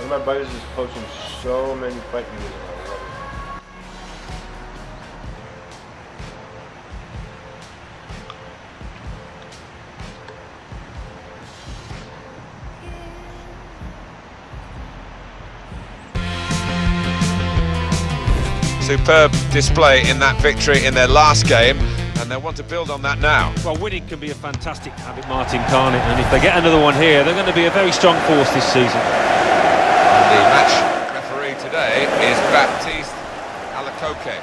of my brothers is coaching so many fight moves. Superb display in that victory in their last game, and they'll want to build on that now. Well, winning can be a fantastic habit, Martin, can't it? And if they get another one here, they're going to be a very strong force this season. And the match referee today is Baptiste Alacoque.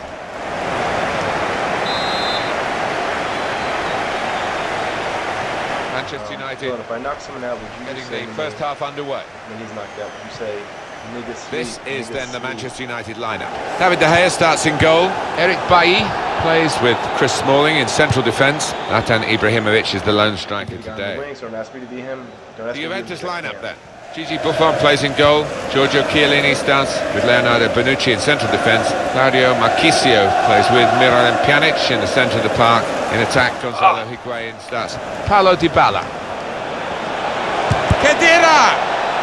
Manchester United if I knock someone out, would you getting say the first half underway. when he's knocked out, would you say nigga sweet, This is nigga then the sweet? Manchester United lineup. David De Gea starts in goal. Eric Bailly plays with Chris Smalling in central defence. Zlatan Ibrahimovic is the lone striker He got on today. the wing, so don't ask me to be him. Don't ask The me to be Juventus him. lineup then. Gigi Buffon plays in goal. Giorgio Chiellini starts with Leonardo Bonucci in central defence. Claudio Marchisio plays with Miralem Pjanic in the centre of the park. In attack, Gonzalo Higuain starts. Paulo Dybala. Khedira!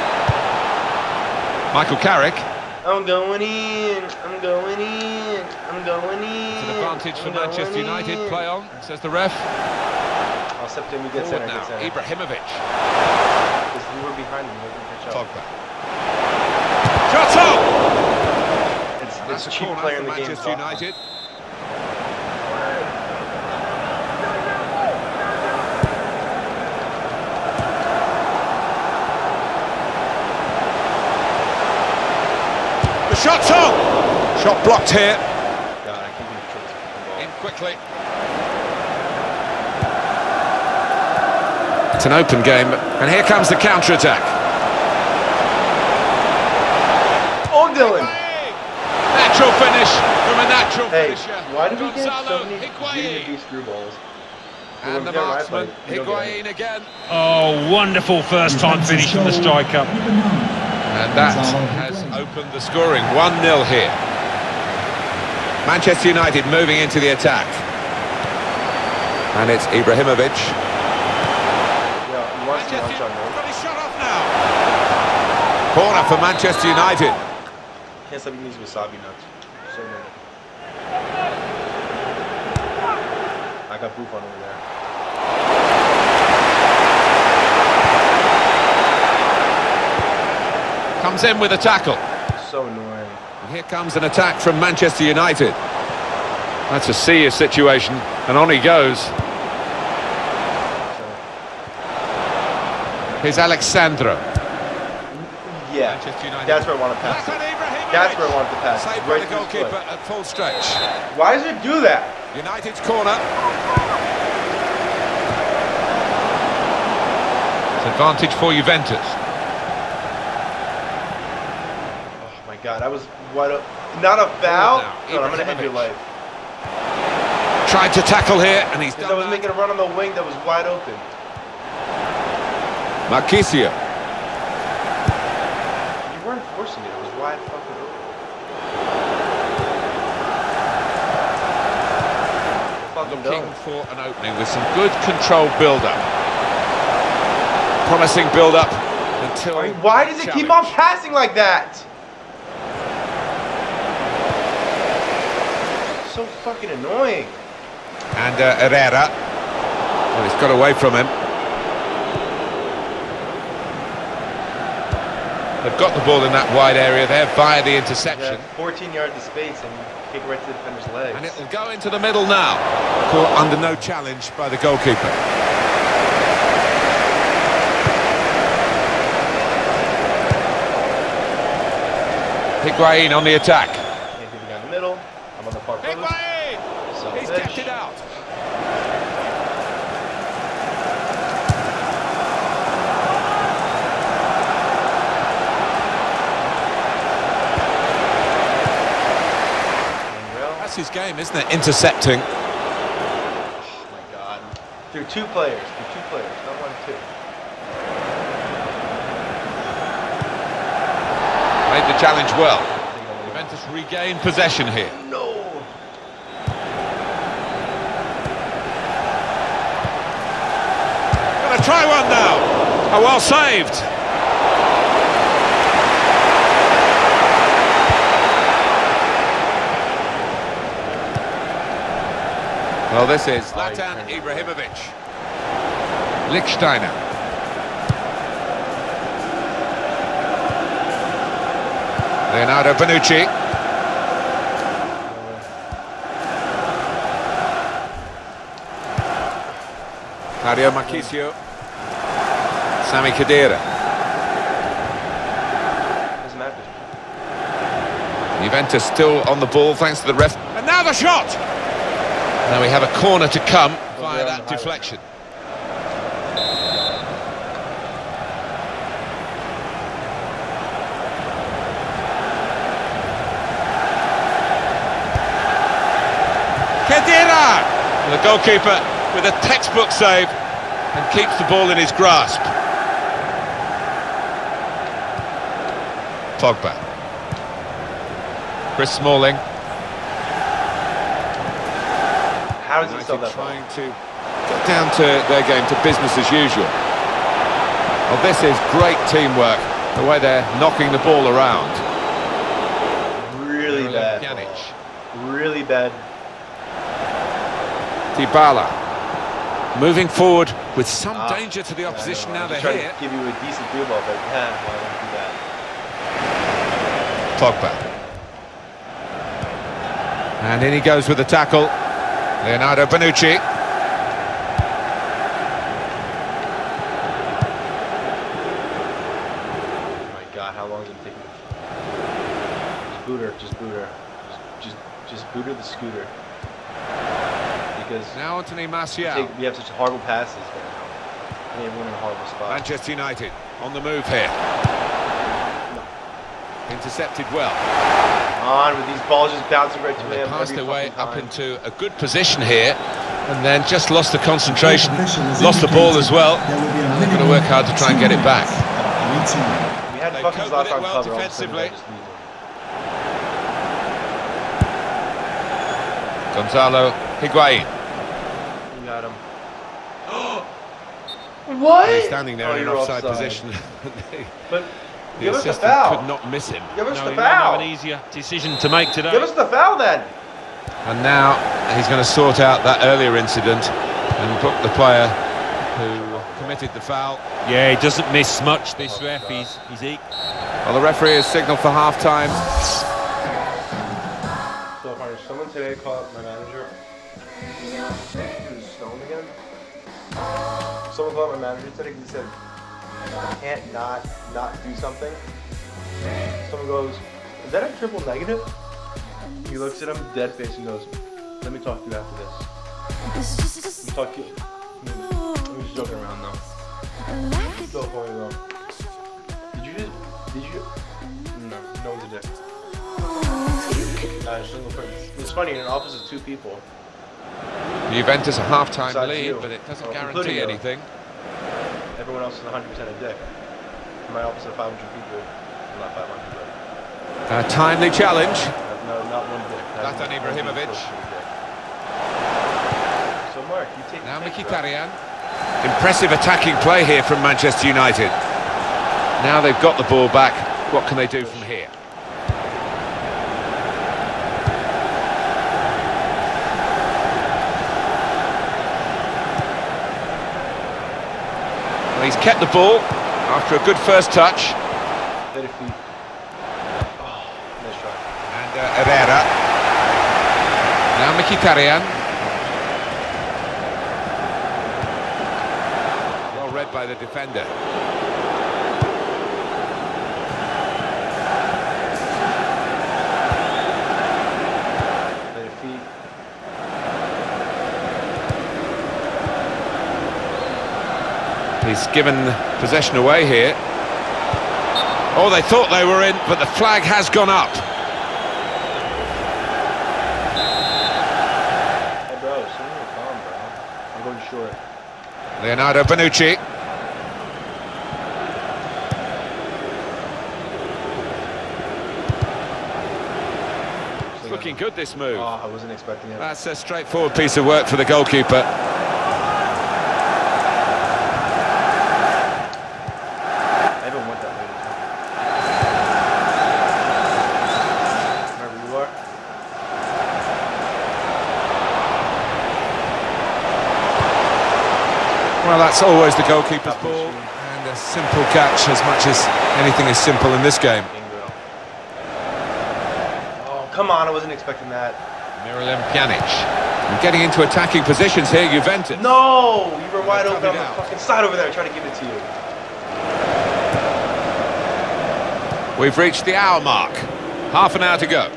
Michael Carrick. I'm going in. I'm going in. I'm going in. It's an advantage for I'm going Manchester United. in. Play on, says the ref. I'll step to him. He gets Forward center. now. Gets center. Ibrahimovic. Because we were behind him. He wasn't catch up. Pogba. Shot on! It's That's a cheap corner player for in the game. Manchester United. The shot's on! Shot blocked here. God, I can't even trust him. In quickly. It's an open game, and here comes the counter-attack. Oh, Dylan! Natural finish from a natural Hey, finisher. why do we get so Gonzalo many Higuain. these through balls? And the marksman, Higuain again. Oh, wonderful first-time finish from the striker. And that has opened the scoring. 1-0 here. Manchester United moving into the attack. And it's Ibrahimovic. Yeah, he wants to launch on goal. Got his shot off now. Corner for Manchester United. Can't stop eating these wasabi nuts. So good. I got Buffon over there. Comes in with a tackle. So annoying. And here comes an attack from Manchester United. That's a serious situation, and on he goes. Here's Alexandro. Yeah, Manchester United. that's where I want to pass. Zlatan Ibrahimovic. That's where I want to pass. Saved by Right the through his foot. goalkeeper at full stretch. Why does it do that? United's corner. It's advantage for Juventus. Oh my God, I was wide up. Not a foul? Now, God, I'm gonna end your Ibrahimovic. life. Tried to tackle here, and he's Because done I was that. making a run on the wing that was wide open. Marchisio. You weren't forcing it. It was wide fucking open. Fucking Looking done. for an opening with some good controlled build-up. Promising build-up until... Why does it keep on passing like that? So fucking annoying. And Herrera. Well, he's got away from him. They've got the ball in that wide area there via the interception. Yeah, 14 yards of space and kick right to the defender's legs. And it'll go into the middle now. Caught under no challenge by the goalkeeper. Higuain on the attack. Can't get the guy in the middle. I'm on the far post. Higuain! Son of a He's bitch. kept it out. That's his game, isn't it? Intercepting. Oh my God. Through two players. Through two players. Not one, two. Made the challenge well. Juventus regain possession here. No. Gonna try one now. Oh, well saved. Well, this is Zlatan Ibrahimovic. Lichtsteiner. Leonardo Bonucci. Mario Marchisio. Sami Khedira. Doesn't matter. Juventus still on the ball thanks to the ref. And now the shot! Now we have a corner to come via that deflection. Khedira! The goalkeeper with a textbook save and keeps the ball in his grasp. Pogba. Chris Smalling. How does he stop that ball? Trying to get down to their game, to business as usual. Well, this is great teamwork, the way they're knocking the ball around. Really bad. Really bad. Dybala. Moving forward with some danger to the opposition now they're here. To give you a decent field ball, but why don't do that? Pogba. And in he goes with the tackle. Leonardo Bonucci. Oh my God, how long is it taking? Just boot her. Just boot her the scooter. Because Now Anthony Martial. we have such horrible passes right now. And we're in a horrible spot. Manchester United on the move here. Intercepted well. On with these balls just bouncing right to They him. passed their way up time. into a good position here, and then just lost the concentration, lost the ball as well. They're going to work hard to try and get it back. We had They fucking coped with it Zlatan well cover all of a sudden, defensively. I just leave him. Gonzalo Higuain. You got him. What? He's standing there in an you're offside position. But The give us the assistant foul. could not miss him. Give us No, the he might have foul. an easier decision to make today. Give us the foul then. And now he's going to sort out that earlier incident and book the player who committed the foul. Yeah, he doesn't miss much, this ref. He's Well, the referee has signalled for half-time. So, partner, someone today called my manager. Who's stoned again? Someone called my manager today because he said, I can't not do something. Someone goes, is that a triple negative? He looks at him, dead face, and goes, let me talk to you after this. Let me talk to you. I'm just joking around though. So funny though. Did you? No one's a dick. It's funny, in an office of two people. Juventus a half-time Besides lead, you. but it doesn't Well, guarantee including you. anything. Everyone else is 100% a dick. In my office of 500 people, well, not 500, but A timely challenge. no, not one dick. Zlatan Ibrahimovic. So Mark, you take Now the take, bro. Mkhitaryan. Impressive attacking play here from Manchester United. Now they've got the ball back. What can they do from here? Well, he's kept the ball after a good first touch. Very feet. Oh, nice try. And Herrera. Now Mkhitaryan. Well read by the defender. Very feet. He's given possession away here. Oh, they thought they were in, but the flag has gone up. Hey bro, send me a calm, bro. I'm going short. Leonardo Bonucci. It's looking good, this move. Oh, I wasn't expecting it. That's a straightforward piece of work for the goalkeeper. I even went that way to time. Wherever you are. Well, that's always the goalkeeper's ball, and a simple catch as much as anything is simple in this game. Oh, come on, I wasn't expecting that. Miralem Pjanic. And getting into attacking positions here, Juventus. No! You were wide open on the fucking side over there. I tried to give it to you. We've reached the hour mark. Half an hour to go.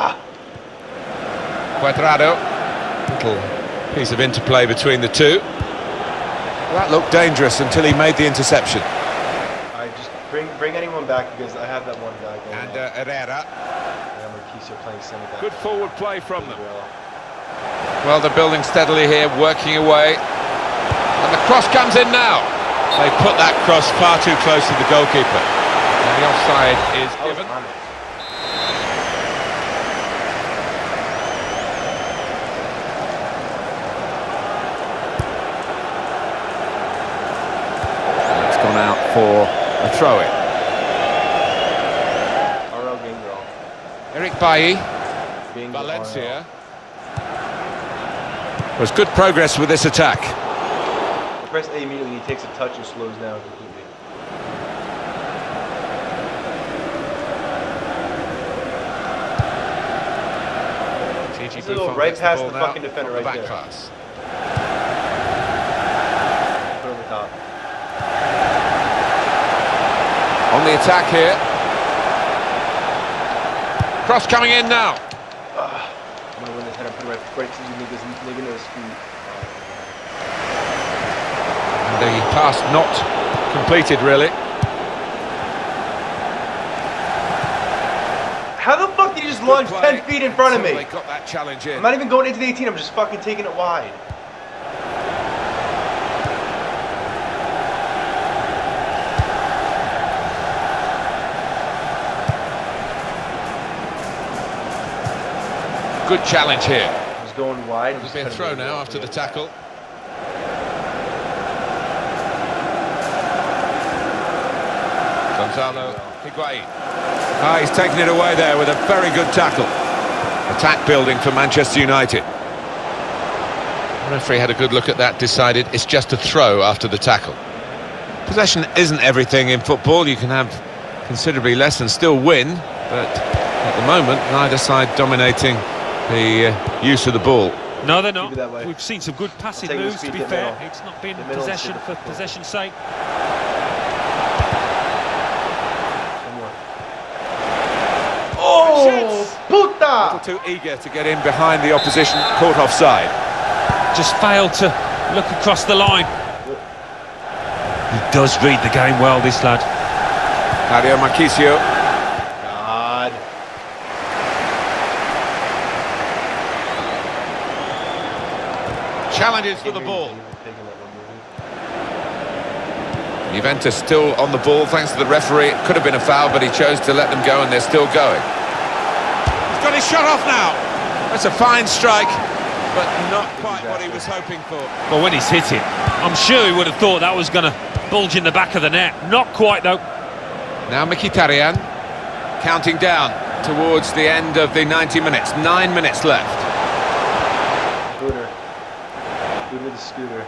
Cuadrado. Little piece of interplay between the two. That looked dangerous until he made the interception. I just bring anyone back because I have that one guy going. And Herrera. And Marquisio playing center back. Good forward play from them. Well, they're building steadily here, working away. And the cross comes in now. They put that cross far too close to the goalkeeper. And the offside is given. It's gone out for a throw-in. Eric Bailly. Valencia. Was good progress with this attack. Press A immediately, he takes a touch and slows down completely. He's a little right past the fucking defender right there. Class. Put over top. On the attack here. Cross coming in now. I'm gonna win this header, put it right to this nigga in his feet. The pass not completed, really. How the fuck did you just launch 10 feet in front of me? They got that challenge in. I'm not even going into the 18, I'm just fucking taking it wide. Good challenge here. I was going wide. There's been a throw now after the tackle. Gonzalo Higuain. He's taken it away there with a very good tackle. Attack building for Manchester United. The referee had a good look at that, decided it's just a throw after the tackle. Possession isn't everything in football. You can have considerably less and still win, but at the moment, neither side dominating the use of the ball. No, they're not. We've seen some good passing moves, to be fair. Middle. It's not been possession for possession's sake. Oh, puta! A little too eager to get in behind the opposition, caught offside. Just failed to look across the line. He does read the game well, this lad. Mario Marquisio. God. Challenges for the ball. Juventus still on the ball thanks to the referee. It could have been a foul, but he chose to let them go and they're still going. He's got his shot off now. That's a fine strike, but not quite what he was hoping for. But when he's hit it, I'm sure he would have thought that was going to bulge in the back of the net. Not quite, though. Now Mkhitaryan counting down towards the end of the 90 minutes. 9 minutes left. Scooter. Scooter the scooter.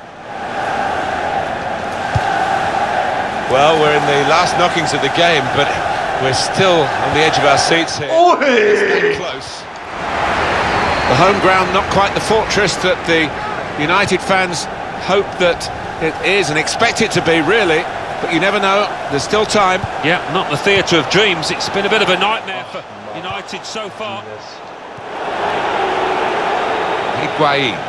Well, we're in the last knockings of the game, but we're still on the edge of our seats here. It's that close. The home ground not quite the fortress that the United fans hope that it is and expect it to be, really. But you never know, there's still time. Yeah, not the theatre of dreams. It's been a bit of a nightmare for United so far. Higuain.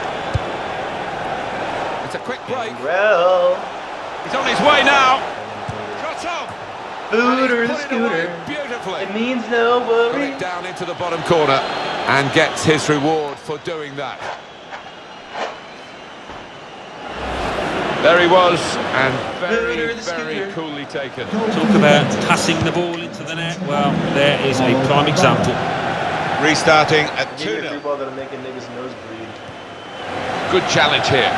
It's a quick break. Well. He's on his way now. Shot on. Scooter the scooter. Beautifully. It means no Got worry. it down into the bottom corner and gets his reward for doing that. There he was, and very coolly taken. Talk about passing the ball into the net. Well, there is a prime example. Restarting at Give me a 2-0. free ball that'll make a nigga's nose bleed. Good challenge here.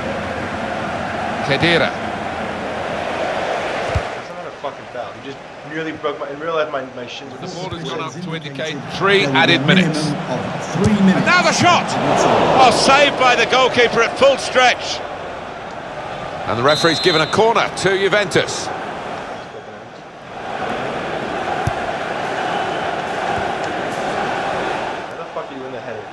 Khedira. That's not a fucking foul. He just nearly broke my. In real life, my shins were. The ball has gone up to indicate 3 added minutes. Of 3 minutes. Now the shot! Oh, saved by the goalkeeper at full stretch. And the referee's given a corner to Juventus. How the fuck are you in the header?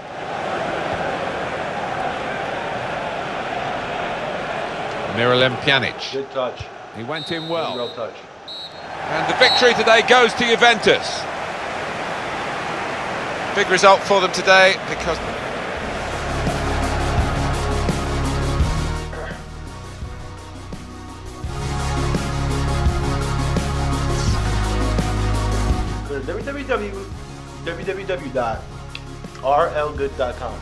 Miralem Pjanic. Good touch. He went in Real well. touch. And the victory today goes to Juventus. Big result for them today because... Go to www.rlgood.com.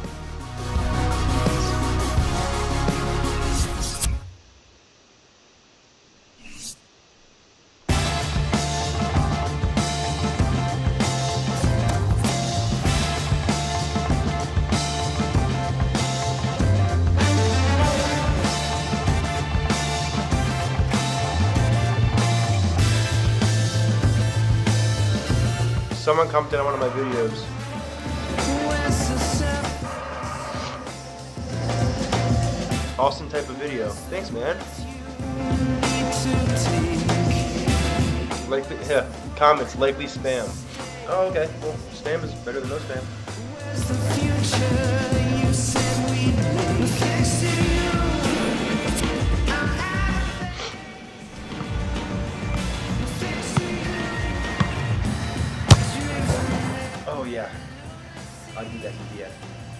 Someone commented on one of my videos. Awesome type of video. Thanks, man. Like, yeah, comments, likely spam. Oh, okay. Well, spam is better than no spam. Oh yeah, I'll do that. Yeah.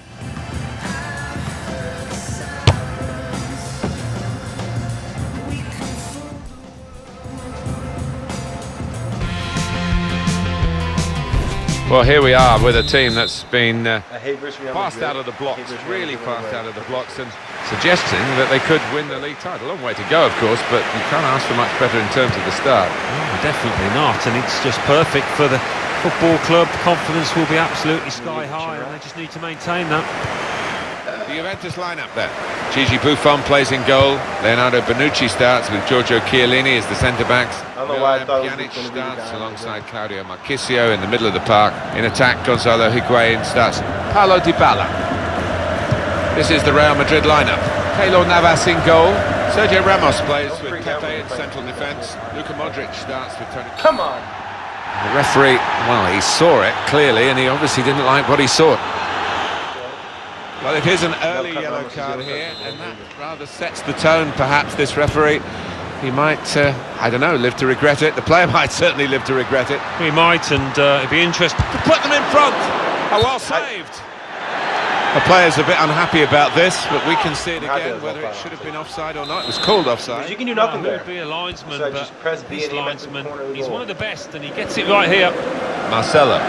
Well, here we are with a team that's been I hate versus Real fast Madrid. out of the blocks, I hate versus Real really Madrid fast anyway. out of the blocks, and suggesting that they could win the league title. A long way to go, of course, but you can't ask for much better in terms of the start. Oh, definitely not, and it's just perfect for the football club. Confidence will be absolutely sky high, and they just need to maintain that. The Juventus lineup then. Gigi Buffon plays in goal. Leonardo Bonucci starts with Giorgio Chiellini as the centre-backs. I don't know why I thought it was Pjanic gonna be the starts guy. alongside Claudio Marchisio in the middle of the park. In attack, Gonzalo Higuain starts Paulo Dybala. This is the Real Madrid lineup. Keylor Navas in goal. Sergio Ramos plays Don't with freak out Pepe when in you're central fighting. defence. Luka Modric starts with Toni. Come on. The referee, well, he saw it clearly, and he obviously didn't like what he saw. Well, it is an early cut yellow Ramos' card yellow here, card. and that rather sets the tone, perhaps, this referee. He might, I don't know, live to regret it. The player might certainly live to regret it. We might, and it'd be interesting. To put them in front! Oh, well saved! The player's a bit unhappy about this, but we can see it Happy again, it was whether it offside. should have been offside or not. It was called offside. You can do nothing He there. would be a linesman, So I but just press B this and aim at the linesman, corner of the he's goal. one of the best, and he gets it right here. Marcelo.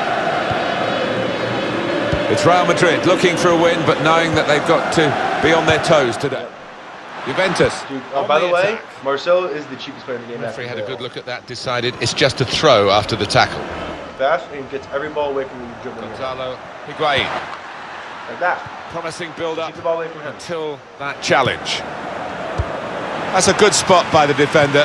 It's Real Madrid looking for a win, but knowing that they've got to be on their toes today. Juventus. Dude, on by the way, attack. Marcelo is the cheapest player in the game. The referee after had a good Bale. look at that, decided it's just a throw after the tackle. Fast and gets every ball away from you dribbling. Gonzalo Higuain. Like that. Promising build-up Keep the ball away from him. until that challenge. That's a good spot by the defender.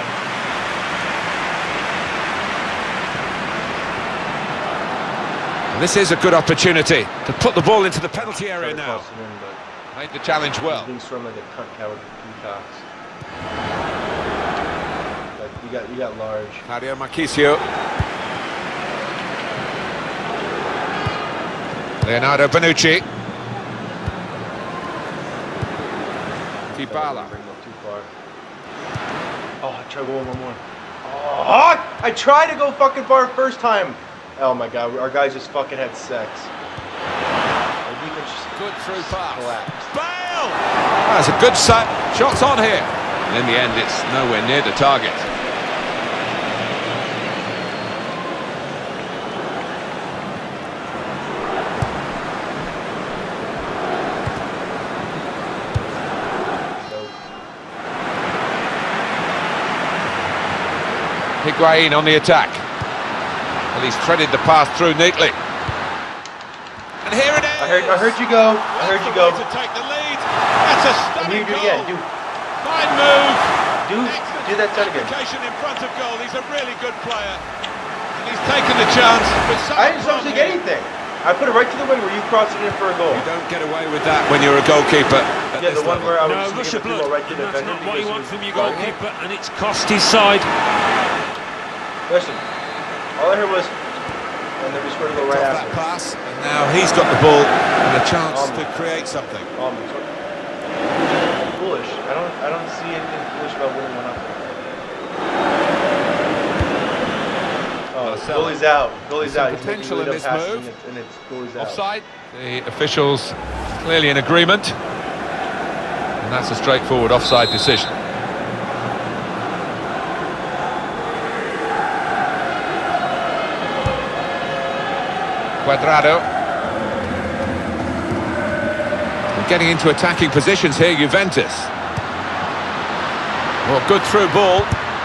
And this is a good opportunity to put the ball into the penalty area now. Made the challenge well. Being strung like a cunt coward peacocks. Like you got large. Claudio Marchisio. Leonardo Bonucci. Dybala. Bring them up too far. Oh, I tried one more. Oh, I tried to go fucking far first time. Oh my god, our guys just fucking had sex. Our defense just Good through pass. collapsed. Bale! That's a good shot. Shots on here. And in the end, it's nowhere near the target. Higuain on the attack. Well, he's threaded the pass through neatly. And here it is. I heard you go. I heard you go. To take the lead. That's a And stunning you do it goal. again. Do Fine move. Do that turn again. In front of goal. He's a really good player. And he's taken the chance. I didn't substitute anything. I put it right to the wing where you crossed it in for a goal. You don't get away with that when you're a goalkeeper. Yeah, the one where I was no, rush of blood. Right to the That's defender not what you want from your guarding goalkeeper, and it's cost his side. Listen, all I heard was, and then we scored a goal right That after. pass, and now he's got the ball and a chance to create something. Foolish. I don't see anything foolish about winning 1-0. Oh, goalie's out. Goalie's out. Potential in this move. And it's goalie's out. Offside. The officials clearly in agreement. And that's a straightforward offside decision. Cuadrado. And getting into attacking positions here, Juventus. Well, good through ball.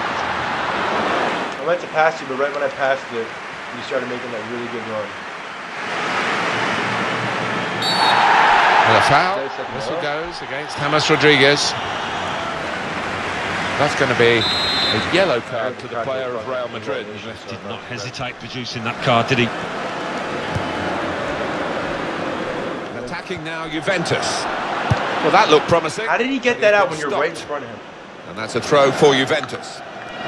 I meant to pass you, but right when I passed it, you started making that really good run. Well, a foul. Whistle goes against James Rodriguez. That's going to be a yellow card to the player of Real Madrid. Did not hesitate producing that card, did he? Attacking now, Juventus. Well, that looked promising. How did he get that out when you're right in front of him? And that's a throw for Juventus.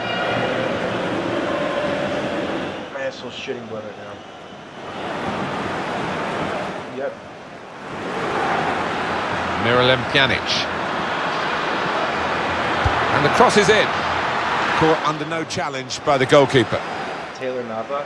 My ass feels shitting blood right now. Yep. Miralem Pjanic. And the cross is in. Caught under no challenge by the goalkeeper. Taylor Navas.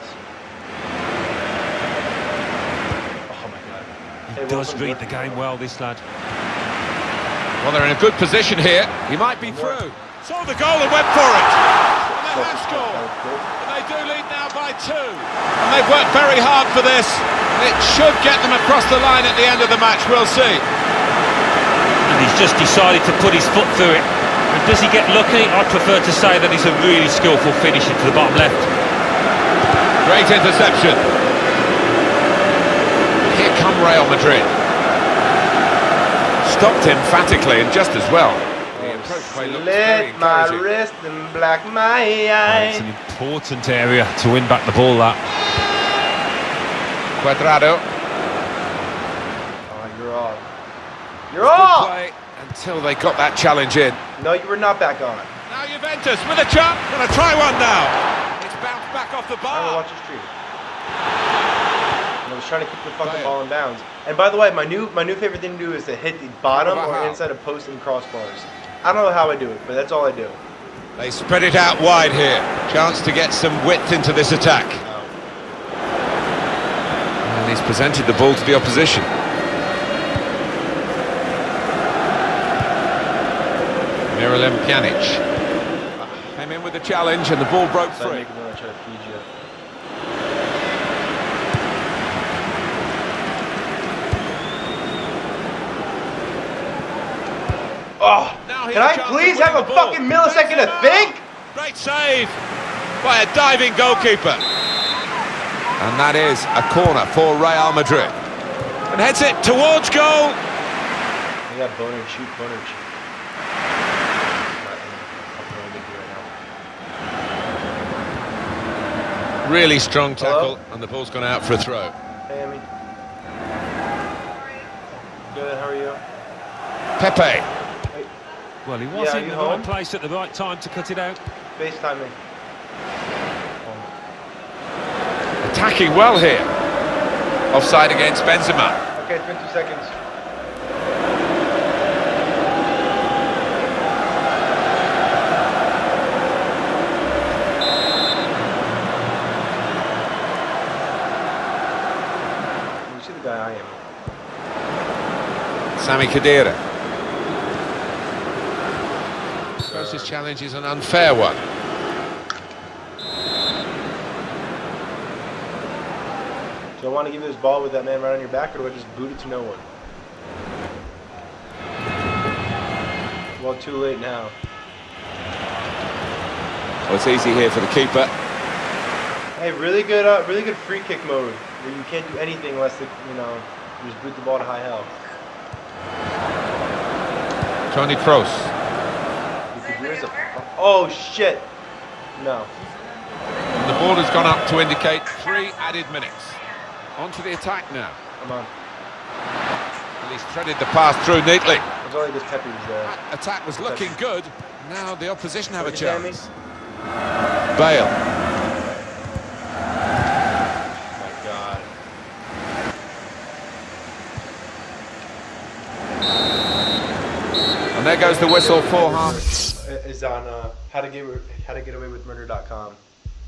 Oh my god. He does read the game well, this lad. Well, they're in a good position here. He might be through. Saw the goal and went for it. And they have scored. And they do lead now by 2. And they've worked very hard for this. And it should get them across the line at the end of the match. We'll see. And he's just decided to put his foot through it. And does he get lucky? I'd prefer to say that he's a really skillful finisher to the bottom left. Great interception. Here come Real Madrid. Stopped emphatically and just as well. The approach play looks very Slit my encouraging. wrist and black my eye. It's an important area to win back the ball, that. Cuadrado. Oh, you're off. You're Good off! play until they got that challenge in. No, you were not back on. Now Juventus with a chance. Gonna try one now. It's bounced back off the I don't bar. watch the street. I was trying to keep the fucking ball in bounds. And by the way, my new favorite thing to do is to hit the bottom or inside of post and crossbars. I don't know how I do it, but that's all I do. They spread it out wide here. Chance to get some width into this attack. And he's presented the ball to the opposition. Miralem Pjanic. Came in with the challenge and the ball broke So I free. make it when I try to feed you. Oh, Now he can has I a chance please of have a winning the ball. fucking millisecond to think? Great save by a diving goalkeeper. And that is a corner for Real Madrid. And heads it towards goal. I got boner cheek, boner cheek. Really strong tackle, Hello? and the ball's gone out for a throw. Hey, Amy. Good, how are you? Pepe. Hey, Well, he was Yeah, in you the home? right place at the right time to cut it out. FaceTime me. Attacking well here. Offside against Benzema. Okay, it's been 2 seconds. You see the guy I am. Sami Khedira. I suppose this challenge is an unfair one. Do I want to give you this ball with that man right on your back, or do I just boot it to no one? Well, too late now. Well, it's easy here for the keeper. Hey, really good free kick mode where you can't do anything unless you just boot the ball to high hell. Toni Kroos. Because there is a fucking Oh shit! No. And the ball has gone up to indicate 3 added minutes. On to the attack now. Come on. Well, he's threaded the pass through neatly. There's only this Pepe was there. That attack was looking good. Now the opposition have a Look at chance. Bale. Oh my god. And there goes the whistle for half. Is on how to get away with murder.com.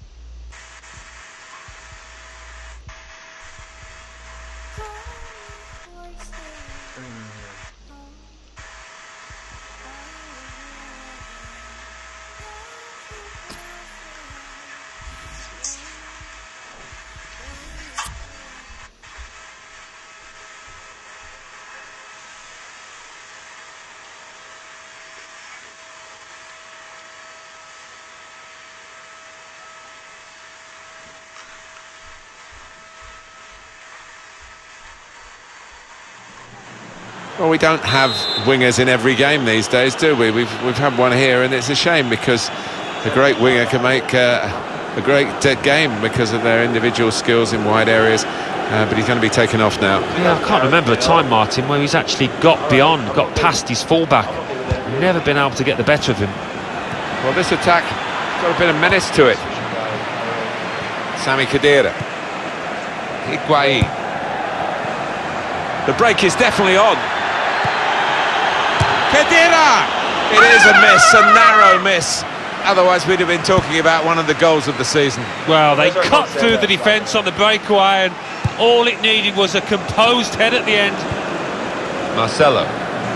Well, we don't have wingers in every game these days, do we? We've had one here, and it's a shame because a great winger can make a great game because of their individual skills in wide areas. But he's going to be taken off now. Yeah, I can't remember a time, Martin, where he's actually got beyond, got past his fullback. Never been able to get the better of him. Well, this attack has got a bit of menace to it. Sami Khedira. Higuain. The break is definitely on. Khedira! It is a miss, a narrow miss. Otherwise, we'd have been talking about one of the goals of the season. Well, they cut through the defence on the breakaway, and all it needed was a composed head at the end. Marcelo.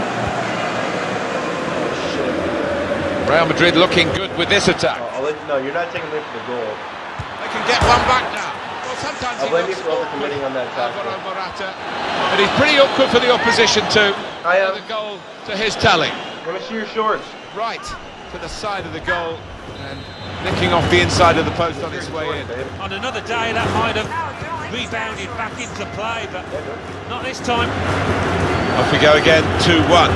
Real Madrid looking good with this attack. No, you're not taking away from the goal. They can get one back now. Well, sometimes I'll blame you for overcommitting on that attack. But he's pretty awkward for the opposition too. I am. The goal to his tally. Let me see your shorts. Right to the side of the goal and nicking off the inside of the post on its way in. On another day, that might have rebounded back into play, but not this time. Off we go again, 2-1.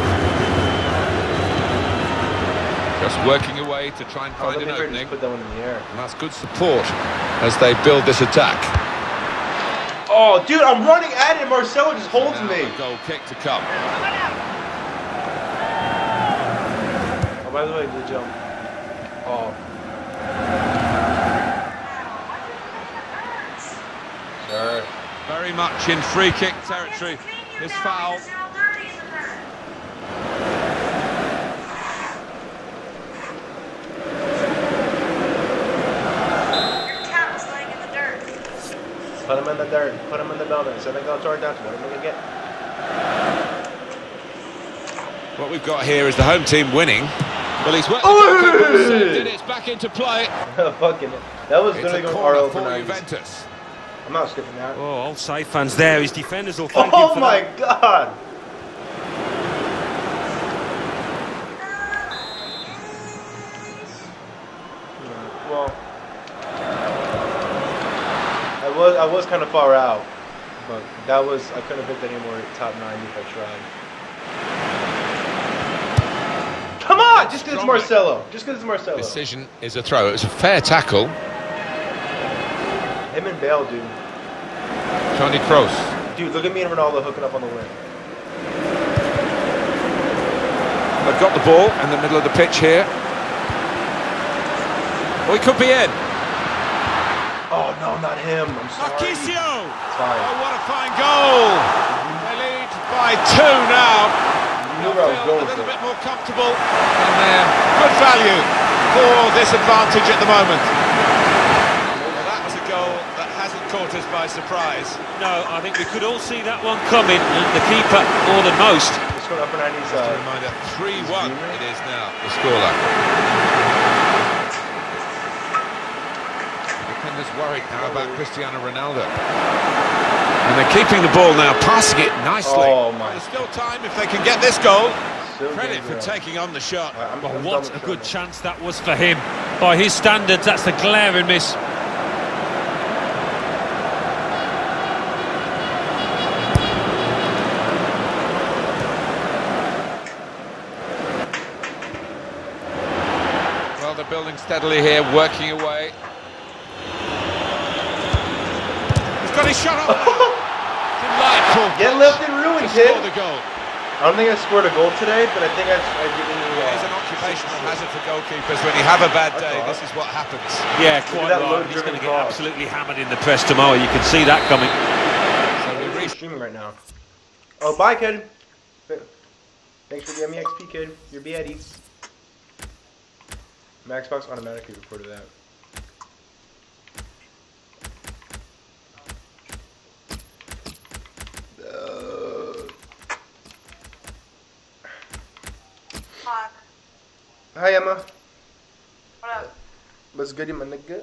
Just working away to try and find an opening. Put that one in the air. And that's good support as they build this attack. Oh, dude, I'm running at it. Marcelo just holds me. A goal kick to come. Oh, by the way, the jump. Oh. Sure. Very much in free kick territory. This foul. Put him in the dirt. Put him in the building. So they go toward that. What are they get? What we've got here is the home team winning. Well, he's worked the saved it. It's back into play. Fucking it. That was It's literally a going corner RL for for Juventus. I'm not skipping that. Oh, old save fans there. His defenders will thank him Oh for my that. god! Well, I was kind of far out, but that was I couldn't have picked any more top 90 if I tried. Come on! Just because it's Marcelo. Just because it's Marcelo. Decision is a throw. It was a fair tackle. Him and Bale, dude. Toni Kroos. Dude, look at me and Ronaldo hooking up on the wing. They've got the ball in the middle of the pitch here. Oh, he could be in. Oh no, not him. I'm sorry. Marchisio! Fine. Oh, what a fine goal! They lead by 2 now. You knew where I was Feel going a little with bit more comfortable, and they're good value for this advantage at the moment. Well, that was a goal that hasn't caught us by surprise. No, I think we could all see that one coming, and the keeper more than most. Just going up for 90s. Just a reminder, 3-1 it is now, the scoreline. Defenders worried now about Cristiano Ronaldo. And they're keeping the ball now, passing it nicely. Oh my. There's still time if they can get this goal. So Credit for dangerous. taking on the shot. I'm Well, done what with a that. good chance that was for him. By his standards, that's a glaring miss. Going steadily here, working away. He's got his shot off. Delightful. Get left and ruined, to kid. score the goal. I don't think I scored a goal today, but I think I've given you. It is an occupational hazard for goalkeepers. When you have a bad day, this is what happens. Yeah, quite right. He's going to get absolutely hammered in the press tomorrow. You can see that coming. So we're streaming right now. Oh, bye, kid. Thanks for the MEXP, kid. You're beaties. My Xbox automatically recorded that. Hi, Emma. What up? What's good, my nigga?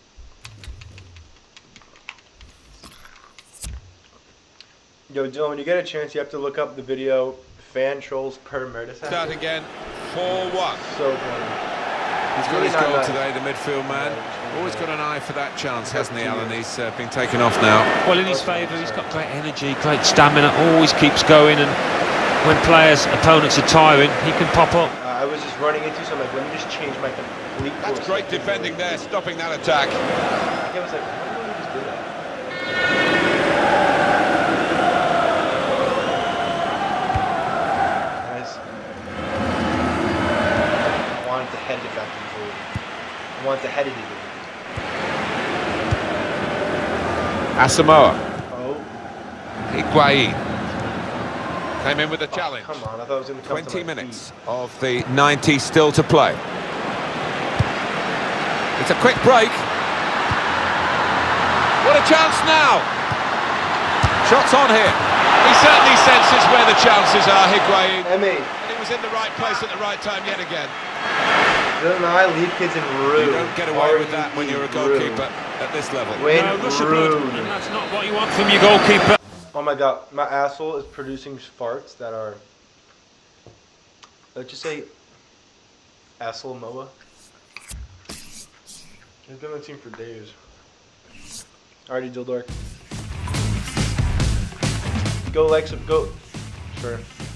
Yo, Dylan, when you get a chance, you have to look up the video Fan Trolls Per Murder. Start again, 4-1. So funny. He's got his goal today, the midfield man. Always got an eye for that chance, hasn't he, Alan? He's been taken off now. Well, in his favour, he's got great energy, great stamina, always keeps going, and when opponents are tiring, he can pop up. I was just running into, so I'm like, let me just change my complete course. That's great defending there, stopping that attack. I was like, what did we just do that? Guys, I wanted to head it back to the goal. I wanted to head it even. Asamoah. Oh. Higuain. Came in with a challenge. Come on, I thought it was going to come 20 minutes of the 90 still to play. It's a quick break. What a chance now! Shots on here. He certainly senses where the chances are, Higuain. Emmy. And he was in the right place at the right time yet again. Dylan and I leave kids in rude. You don't get away with that when you're a goalkeeper at this level. When No, Russia rude. blood, and that's not what you want from your goalkeeper. Oh my god, my asshole is producing farts that are, let's just say, asshole Moa. He's been on the team for days. Alrighty, Dildork. Go like some, go. Sure.